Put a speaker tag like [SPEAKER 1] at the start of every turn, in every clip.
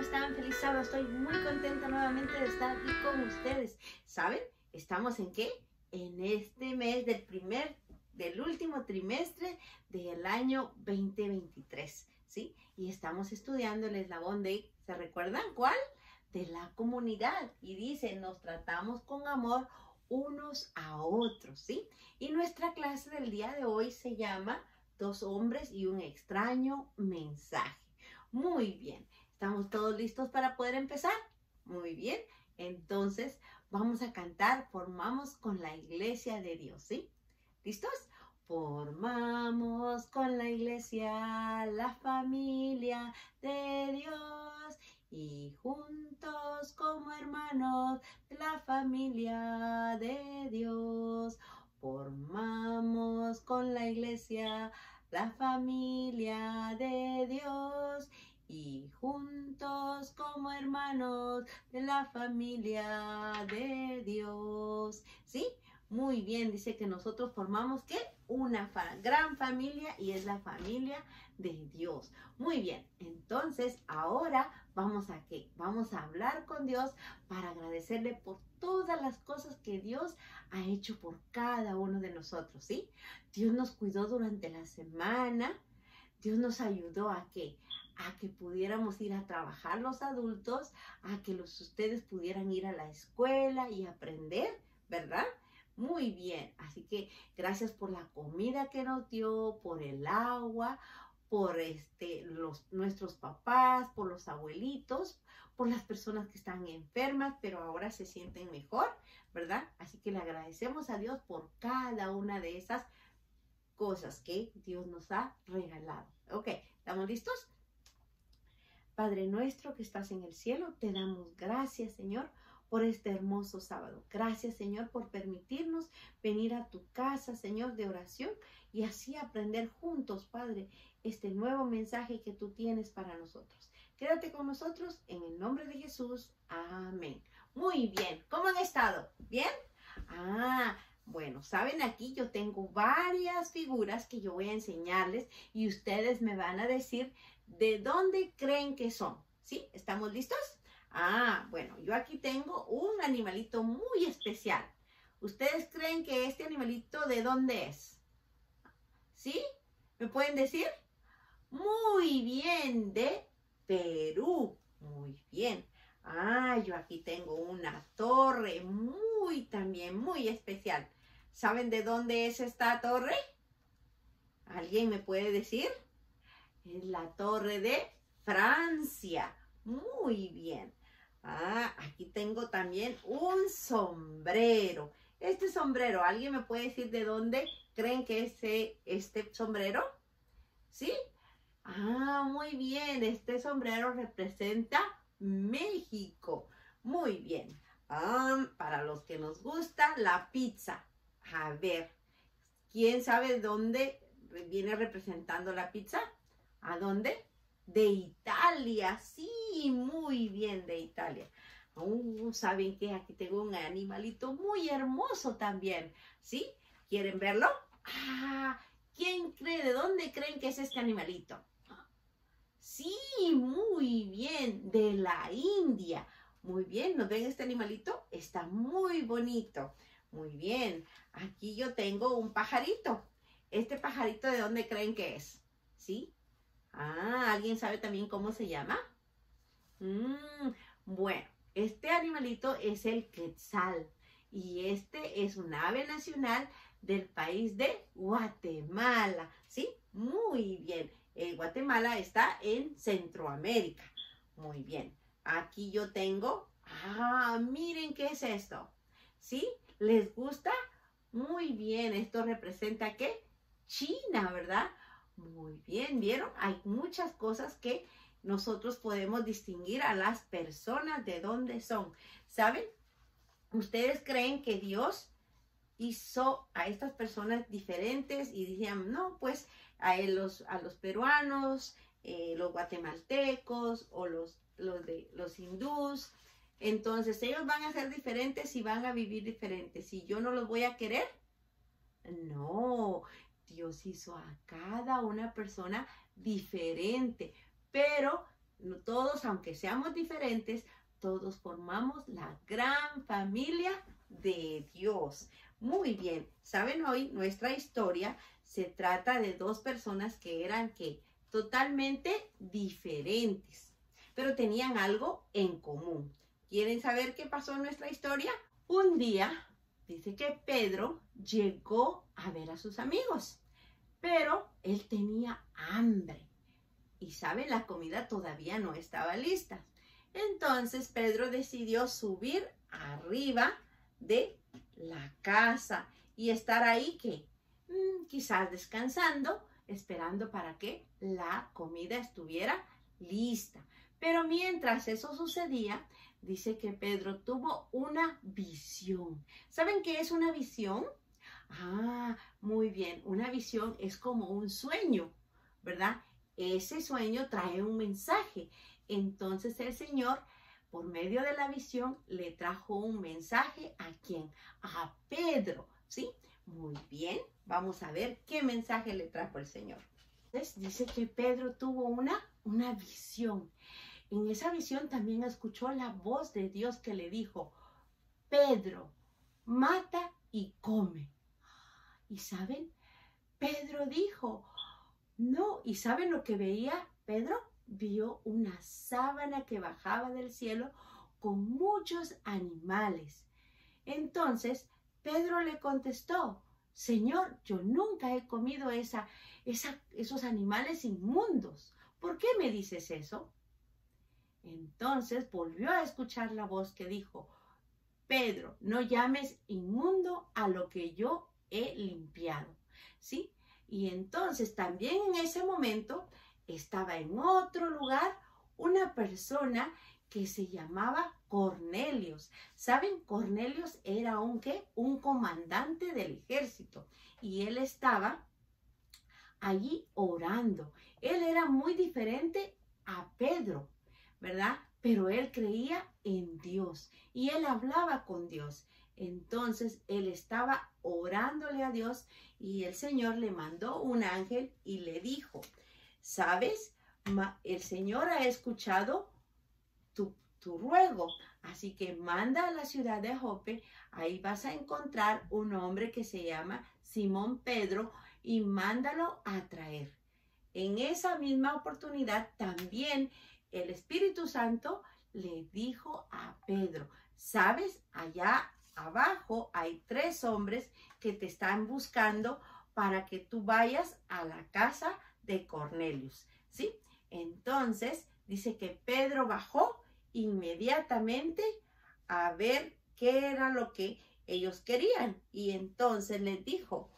[SPEAKER 1] están? Feliz sábado. Estoy muy contenta nuevamente de estar aquí con ustedes. ¿Saben? ¿Estamos en qué? En este mes del último trimestre del año 2023, ¿sí? Y estamos estudiando el eslabón de, ¿se recuerdan cuál? De la comunidad. Y dice, nos tratamos con amor unos a otros, ¿sí? Y nuestra clase del día de hoy se llama Dos hombres y un extraño mensaje. Muy bien. ¿Estamos todos listos para poder empezar? Muy bien. Entonces, vamos a cantar Formamos con la Iglesia de Dios, ¿sí? ¿Listos? Formamos con la iglesia, la familia de Dios, y juntos como hermanos de la familia de Dios. Formamos con la iglesia, la familia de Dios, y juntos como hermanos de la familia de Dios. ¿Sí? Muy bien, dice que nosotros formamos, ¿qué? Una gran familia, y es la familia de Dios. Muy bien, entonces ahora vamos a ¿qué? Vamos a hablar con Dios para agradecerle por todas las cosas que Dios ha hecho por cada uno de nosotros, ¿sí? Dios nos cuidó durante la semana. Dios nos ayudó a ¿qué? A que pudiéramos ir a trabajar los adultos, a que ustedes pudieran ir a la escuela y aprender, ¿verdad? Muy bien, así que gracias por la comida que nos dio, por el agua, por nuestros papás, por los abuelitos, por las personas que están enfermas, pero ahora se sienten mejor, ¿verdad? Así que le agradecemos a Dios por cada una de esas cosas que Dios nos ha regalado. Ok, ¿estamos listos? Padre nuestro que estás en el cielo, te damos gracias, Señor, por este hermoso sábado. Gracias, Señor, por permitirnos venir a tu casa, Señor, de oración, y así aprender juntos, Padre, este nuevo mensaje que tú tienes para nosotros. Quédate con nosotros en el nombre de Jesús. Amén. Muy bien. ¿Cómo han estado? ¿Bien? Bueno, saben, aquí yo tengo varias figuras que yo voy a enseñarles y ustedes me van a decir de dónde creen que son. ¿Sí? ¿Estamos listos? Bueno, yo aquí tengo un animalito muy especial. ¿Ustedes creen que este animalito de dónde es? ¿Sí? ¿Me pueden decir? Muy bien, de Perú. Muy bien. Yo aquí tengo una torre también muy especial. ¿Saben de dónde es esta torre? ¿Alguien me puede decir? Es la torre de Francia. Muy bien. Aquí tengo también un sombrero. Este sombrero, ¿alguien me puede decir de dónde creen que es este sombrero? ¿Sí? Muy bien. Este sombrero representa México. Muy bien. Para los que nos gusta la pizza. A ver, ¿quién sabe de dónde viene representando la pizza? ¿A dónde? De Italia. Sí, muy bien, de Italia. ¿Saben qué? Aquí tengo un animalito muy hermoso también. ¿Sí? ¿Quieren verlo? ¿Quién cree? ¿De dónde creen que es este animalito? Sí, muy bien, de la India. Muy bien, ¿nos ven este animalito? Está muy bonito. Muy bien, aquí yo tengo un pajarito. ¿Este pajarito de dónde creen que es? ¿Sí? ¿Alguien sabe también cómo se llama? Bueno, este animalito es el quetzal. Y este es un ave nacional del país de Guatemala. ¿Sí? Muy bien. Guatemala está en Centroamérica. Muy bien. Aquí yo tengo... miren qué es esto. ¿Sí? ¿Les gusta? Muy bien. Esto representa ¿qué? China, ¿verdad? Muy bien. ¿Vieron? Hay muchas cosas que nosotros podemos distinguir a las personas de dónde son. ¿Saben? ¿Ustedes creen que Dios hizo a estas personas diferentes y decían, no, pues a los peruanos, los guatemaltecos o los hindús, entonces ellos van a ser diferentes y van a vivir diferentes y yo no los voy a querer? No, Dios hizo a cada una persona diferente, pero todos, aunque seamos diferentes, todos formamos la gran familia de Dios. Muy bien, ¿saben? Hoy nuestra historia se trata de dos personas que eran totalmente diferentes, pero tenían algo en común. ¿Quieren saber qué pasó en nuestra historia? Un día, dice que Pedro llegó a ver a sus amigos, pero él tenía hambre. Y saben, la comida todavía no estaba lista. Entonces Pedro decidió subir arriba de la casa y estar ahí quizás descansando, esperando para que la comida estuviera lista. Pero mientras eso sucedía, dice que Pedro tuvo una visión. ¿Saben qué es una visión? Ah, muy bien. Una visión es como un sueño, ¿verdad? Ese sueño trae un mensaje. Entonces el Señor, por medio de la visión, le trajo un mensaje ¿a quién? A Pedro, ¿sí? Muy bien, vamos a ver qué mensaje le trajo el Señor. Entonces dice que Pedro tuvo una visión. En esa visión también escuchó la voz de Dios que le dijo, Pedro, mata y come. ¿Y saben? Pedro dijo, no. ¿Y saben lo que veía Pedro? Vio una sábana que bajaba del cielo con muchos animales. Entonces Pedro le contestó, Señor, yo nunca he comido esos animales inmundos. ¿Por qué me dices eso? Entonces volvió a escuchar la voz que dijo, Pedro, no llames inmundo a lo que yo he limpiado, ¿sí? Y entonces también en ese momento estaba en otro lugar una persona que se llamaba Cornelios. ¿Saben? Cornelios era un comandante del ejército y él estaba allí orando. Él era muy diferente a Pedro, ¿verdad? Pero él creía en Dios y él hablaba con Dios. Entonces él estaba orándole a Dios y el Señor le mandó un ángel y le dijo, ¿sabes? El Señor ha escuchado tu ruego, así que manda a la ciudad de Jope, ahí vas a encontrar un hombre que se llama Simón Pedro y mándalo a traer. En esa misma oportunidad también el Espíritu Santo le dijo a Pedro, ¿sabes? Allá abajo hay 3 hombres que te están buscando para que tú vayas a la casa de Cornelius, ¿sí? Entonces dice que Pedro bajó inmediatamente a ver qué era lo que ellos querían y entonces les dijo,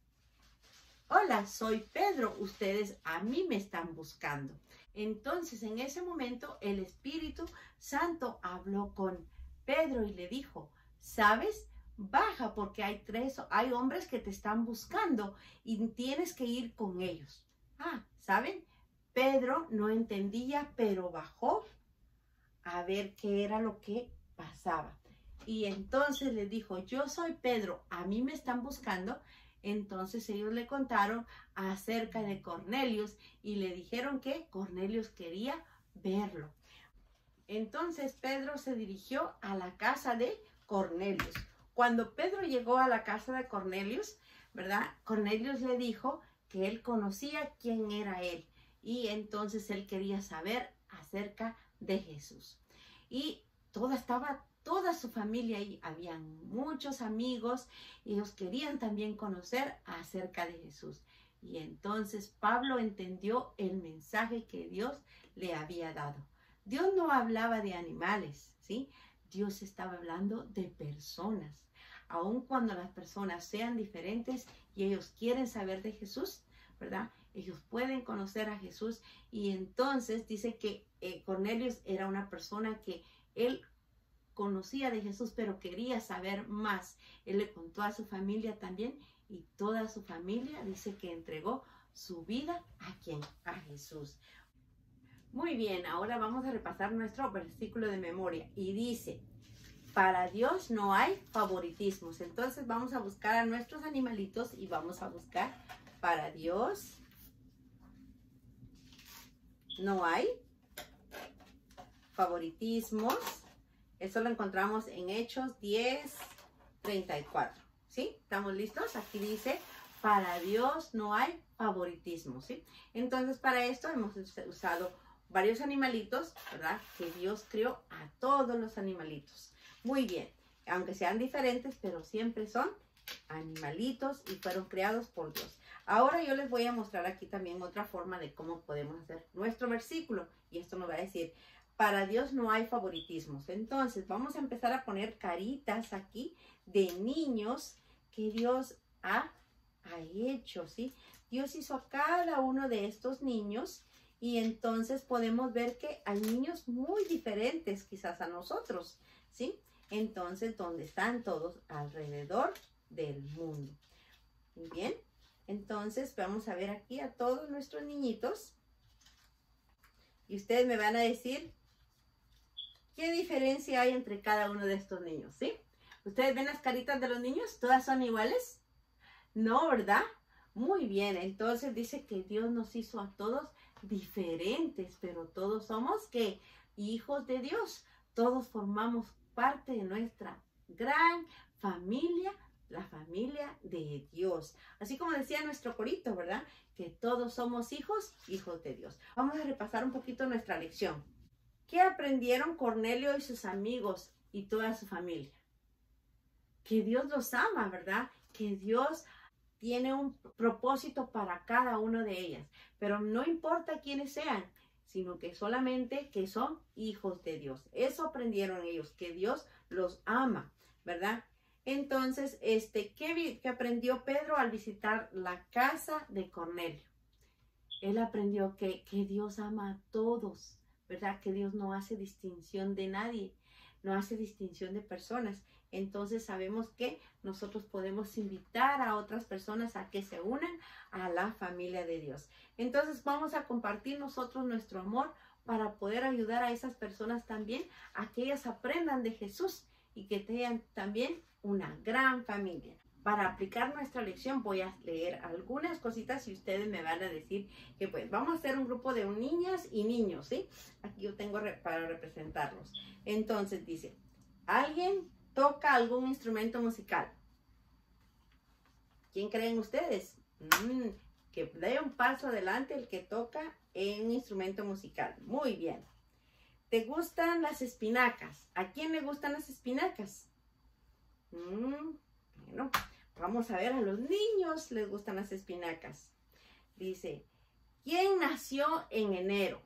[SPEAKER 1] hola, soy Pedro, ustedes a mí me están buscando. Entonces en ese momento el Espíritu Santo habló con Pedro y le dijo, ¿sabes? Baja porque hay hombres que te están buscando y tienes que ir con ellos. Ah, ¿saben? Pedro no entendía, pero bajó a ver qué era lo que pasaba. Y entonces le dijo, yo soy Pedro, a mí me están buscando. Entonces ellos le contaron acerca de Cornelius y le dijeron que Cornelius quería verlo. Entonces Pedro se dirigió a la casa de Cornelius. Cuando Pedro llegó a la casa de Cornelius, ¿verdad? Cornelius le dijo que él conocía quién era él y entonces él quería saber acerca de Jesús. Y estaba toda su familia ahí, habían muchos amigos, ellos querían también conocer acerca de Jesús. Y entonces Pablo entendió el mensaje que Dios le había dado. Dios no hablaba de animales, ¿sí? Dios estaba hablando de personas. Aun cuando las personas sean diferentes y ellos quieren saber de Jesús, ¿verdad? Ellos pueden conocer a Jesús. Y entonces dice que Cornelius era una persona que él conocía de Jesús, pero quería saber más. Él le contó a su familia también y toda su familia dice que entregó su vida ¿a quién? A Jesús. Muy bien, ahora vamos a repasar nuestro versículo de memoria y dice, para Dios no hay favoritismos. Entonces vamos a buscar a nuestros animalitos y vamos a buscar para Dios no hay favoritismos. Eso lo encontramos en Hechos 10:34. ¿Sí? ¿Estamos listos? Aquí dice, para Dios no hay favoritismo, ¿sí? Entonces, para esto hemos usado varios animalitos, ¿verdad? Que Dios creó a todos los animalitos. Muy bien, aunque sean diferentes, pero siempre son animalitos y fueron creados por Dios. Ahora yo les voy a mostrar aquí también otra forma de cómo podemos hacer nuestro versículo. Y esto nos va a decir, para Dios no hay favoritismos. Entonces, vamos a empezar a poner caritas aquí de niños que Dios ha hecho, ¿sí? Dios hizo a cada uno de estos niños y entonces podemos ver que hay niños muy diferentes quizás a nosotros, ¿sí? Entonces, ¿dónde están todos? Alrededor del mundo. Muy bien. Entonces, vamos a ver aquí a todos nuestros niñitos. Y ustedes me van a decir qué diferencia hay entre cada uno de estos niños, ¿sí? ¿Ustedes ven las caritas de los niños? ¿Todas son iguales? No, ¿verdad? Muy bien. Entonces dice que Dios nos hizo a todos diferentes, pero todos somos, ¿qué? Hijos de Dios. Todos formamos parte de nuestra gran familia, la familia de Dios. Así como decía nuestro corito, ¿verdad? Que todos somos hijos de Dios. Vamos a repasar un poquito nuestra lección. ¿Qué aprendieron Cornelio y sus amigos y toda su familia? Que Dios los ama, ¿verdad? Que Dios tiene un propósito para cada uno de ellas. Pero no importa quiénes sean, sino que solamente que son hijos de Dios. Eso aprendieron ellos, que Dios los ama, ¿verdad? Entonces, ¿qué aprendió Pedro al visitar la casa de Cornelio? Él aprendió que Dios ama a todos, ¿verdad? Que Dios no hace distinción de nadie, no hace distinción de personas. Entonces sabemos que nosotros podemos invitar a otras personas a que se unan a la familia de Dios. Entonces vamos a compartir nosotros nuestro amor para poder ayudar a esas personas también a que ellas aprendan de Jesús y que tengan también una gran familia. Para aplicar nuestra lección voy a leer algunas cositas y ustedes me van a decir que pues vamos a hacer un grupo de niñas y niños, ¿sí? Aquí yo tengo para representarlos. Entonces dice, ¿alguien toca algún instrumento musical? ¿Quién creen ustedes? Que dé un paso adelante el que toca en un instrumento musical. Muy bien. ¿Te gustan las espinacas? ¿A quién le gustan las espinacas? Bueno, vamos a ver, a los niños les gustan las espinacas. Dice, ¿quién nació en enero?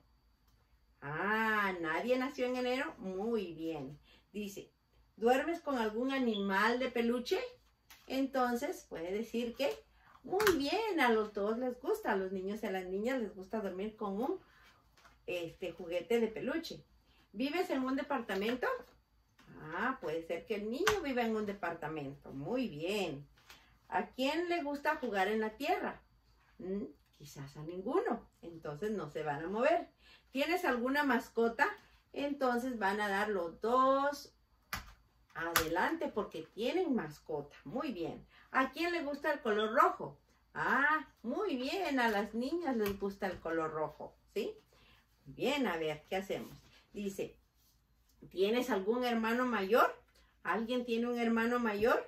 [SPEAKER 1] ¿Nadie nació en enero? Muy bien. Dice, ¿duermes con algún animal de peluche? Entonces puede decir que muy bien, a los dos les gusta, a los niños y a las niñas les gusta dormir con un juguete de peluche. ¿Vives en un departamento? Puede ser que el niño viva en un departamento. Muy bien. ¿A quién le gusta jugar en la tierra? Quizás a ninguno. Entonces no se van a mover. ¿Tienes alguna mascota? Entonces van a dar los dos adelante porque tienen mascota. Muy bien. ¿A quién le gusta el color rojo? Muy bien. A las niñas les gusta el color rojo. ¿Sí? Bien, a ver, ¿qué hacemos? Dice, ¿tienes algún hermano mayor? ¿Alguien tiene un hermano mayor?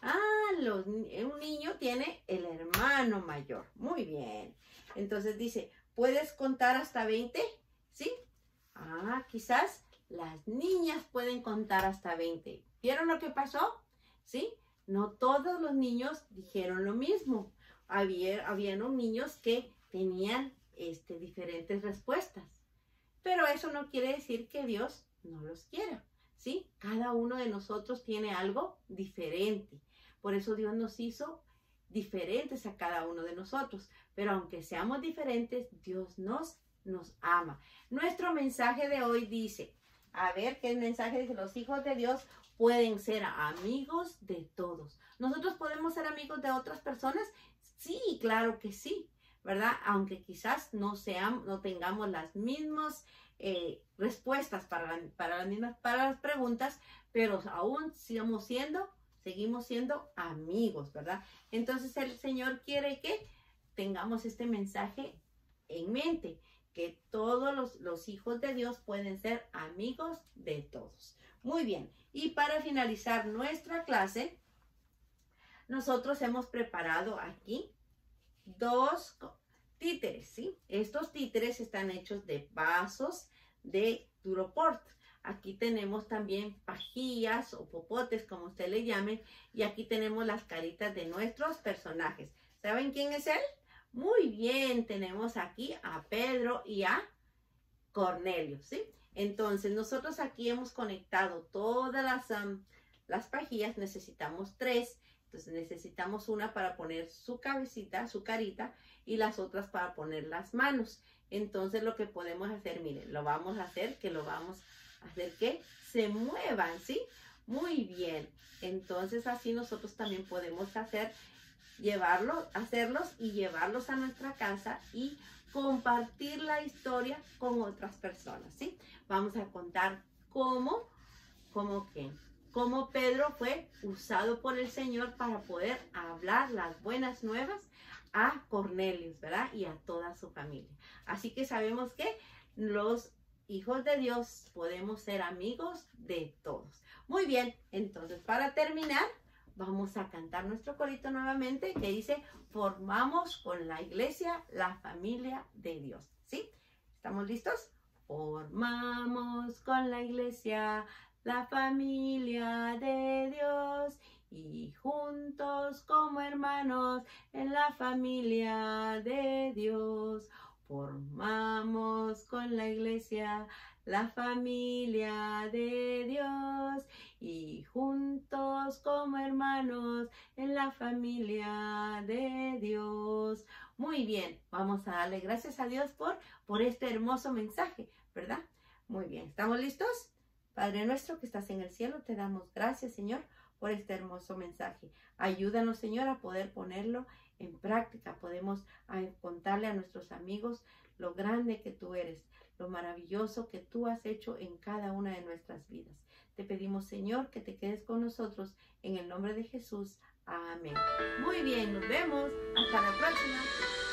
[SPEAKER 1] Un niño tiene el hermano mayor. Muy bien. Entonces dice, ¿puedes contar hasta 20? ¿Sí? Quizás las niñas pueden contar hasta 20. ¿Vieron lo que pasó? ¿Sí? No todos los niños dijeron lo mismo. Habían niños que tenían diferentes respuestas. Pero eso no quiere decir que Dios no los quiera, ¿sí? Cada uno de nosotros tiene algo diferente. Por eso Dios nos hizo diferentes a cada uno de nosotros. Pero aunque seamos diferentes, Dios nos ama. Nuestro mensaje de hoy dice, a ver, ¿qué mensaje dice? Los hijos de Dios pueden ser amigos de todos. ¿Nosotros podemos ser amigos de otras personas? Sí, claro que sí, ¿verdad? Aunque quizás no tengamos las mismas respuestas para las preguntas, pero aún seguimos siendo amigos, ¿verdad? Entonces el Señor quiere que tengamos este mensaje en mente, que todos los hijos de Dios pueden ser amigos de todos. Muy bien, y para finalizar nuestra clase, nosotros hemos preparado aquí 2 títeres, ¿sí? Estos títeres están hechos de vasos de Duroport. Aquí tenemos también pajillas o popotes, como usted le llame, y aquí tenemos las caritas de nuestros personajes. ¿Saben quién es él? Muy bien, tenemos aquí a Pedro y a Cornelio, ¿sí? Entonces, nosotros aquí hemos conectado todas las pajillas, necesitamos 3. Entonces necesitamos una para poner su cabecita, su carita, y las otras para poner las manos. Entonces lo que podemos hacer, miren, lo vamos a hacer que se muevan, ¿sí? Muy bien. Entonces así nosotros también podemos hacerlos y llevarlos a nuestra casa y compartir la historia con otras personas, ¿sí? Vamos a contar cómo Pedro fue usado por el Señor para poder hablar las buenas nuevas a Cornelio, ¿verdad? Y a toda su familia. Así que sabemos que los hijos de Dios podemos ser amigos de todos. Muy bien, entonces para terminar, vamos a cantar nuestro corito nuevamente que dice, formamos con la iglesia la familia de Dios, ¿sí? ¿Estamos listos? Formamos con la iglesia la familia de Dios y juntos como hermanos en la familia de Dios. Formamos con la iglesia la familia de Dios y juntos como hermanos en la familia de Dios. Muy bien, vamos a darle gracias a Dios por este hermoso mensaje, ¿verdad? Muy bien, ¿estamos listos? Padre nuestro que estás en el cielo, te damos gracias, Señor, por este hermoso mensaje. Ayúdanos, Señor, a poder ponerlo en práctica. Podemos contarle a nuestros amigos lo grande que tú eres, lo maravilloso que tú has hecho en cada una de nuestras vidas. Te pedimos, Señor, que te quedes con nosotros en el nombre de Jesús. Amén. Muy bien, nos vemos. Hasta la próxima.